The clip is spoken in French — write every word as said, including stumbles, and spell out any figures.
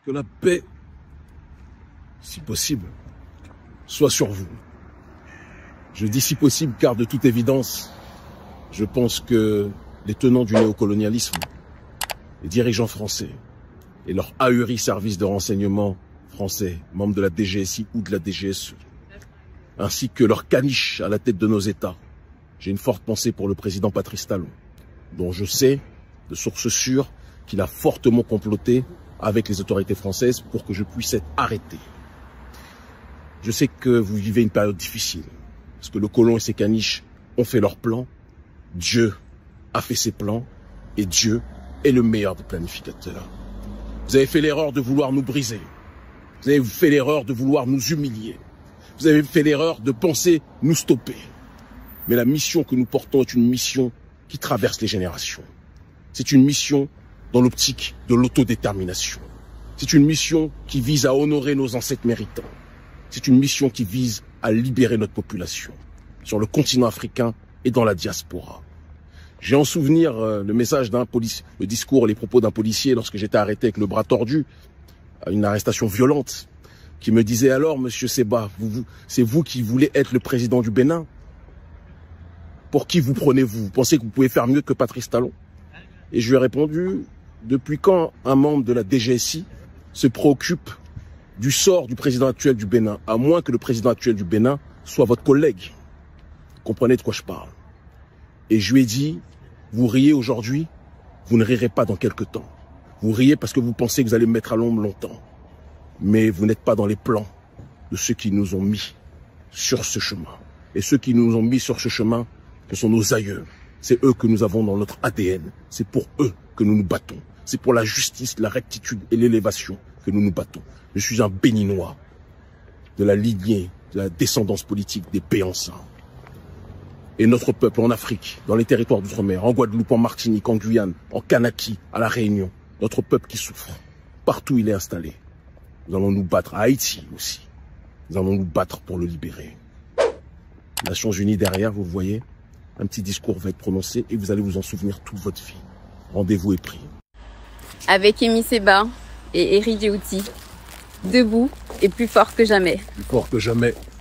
que la paix, si possible, soit sur vous. Je dis si possible car de toute évidence, je pense que les tenants du néocolonialisme, les dirigeants français et leurs ahuris services de renseignement français, membres de la D G S I ou de la D G S E, ainsi que leurs caniches à la tête de nos États, j'ai une forte pensée pour le président Patrice Talon, dont je sais, de sources sûres, qu'il a fortement comploté avec les autorités françaises pour que je puisse être arrêté. Je sais que vous vivez une période difficile, parce que le colon et ses caniches ont fait leurs plans, Dieu a fait ses plans, et Dieu est le meilleur des planificateurs. Vous avez fait l'erreur de vouloir nous briser, vous avez fait l'erreur de vouloir nous humilier, vous avez fait l'erreur de penser nous stopper. Mais la mission que nous portons est une mission qui traverse les générations. C'est une mission dans l'optique de l'autodétermination. C'est une mission qui vise à honorer nos ancêtres méritants. C'est une mission qui vise à libérer notre population sur le continent africain et dans la diaspora. J'ai en souvenir euh, le message d'un policier, le discours, les propos d'un policier lorsque j'étais arrêté avec le bras tordu, à une arrestation violente, qui me disait alors, Monsieur Seba, vous, vous, c'est vous qui voulez être le président du Bénin? Pour qui vous prenez-vous? Vous pensez que vous pouvez faire mieux que Patrice Talon? Et je lui ai répondu, depuis quand un membre de la D G S I se préoccupe du sort du président actuel du Bénin, à moins que le président actuel du Bénin soit votre collègue? Vous comprenez de quoi je parle? Et je lui ai dit, vous riez aujourd'hui, vous ne rirez pas dans quelques temps. Vous riez parce que vous pensez que vous allez me mettre à l'ombre longtemps. Mais vous n'êtes pas dans les plans de ceux qui nous ont mis sur ce chemin. Et ceux qui nous ont mis sur ce chemin, ce sont nos aïeux. C'est eux que nous avons dans notre A D N. C'est pour eux que nous nous battons. C'est pour la justice, la rectitude et l'élévation que nous nous battons. Je suis un béninois de la lignée, de la descendance politique des Béansins. Et notre peuple en Afrique, dans les territoires d'outre-mer, en Guadeloupe, en Martinique, en Guyane, en Kanaki, à La Réunion, notre peuple qui souffre, partout où il est installé. Nous allons nous battre, à Haïti aussi. Nous allons nous battre pour le libérer. Nations Unies derrière, vous voyez, un petit discours va être prononcé et vous allez vous en souvenir toute votre vie. Rendez-vous est pris. Avec Emi Seba et Eri Djouti, debout et plus fort que jamais. Plus fort que jamais.